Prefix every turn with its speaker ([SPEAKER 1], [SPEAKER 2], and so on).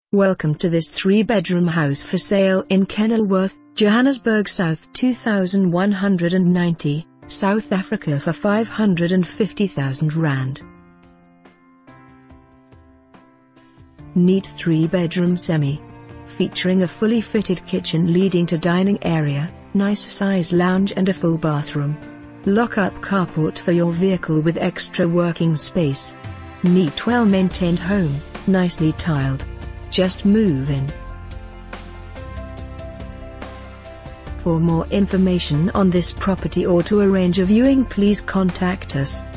[SPEAKER 1] Welcome to this 3-bedroom house for sale in Kenilworth, Johannesburg South 2190, South Africa for R550,000. Neat 3-bedroom semi. Featuring a fully fitted kitchen leading to dining area, nice size lounge and a full bathroom. Lock-up carport for your vehicle with extra working space. Neat, well-maintained home, nicely tiled. Just move in. For more information on this property or to arrange a viewing, please contact us.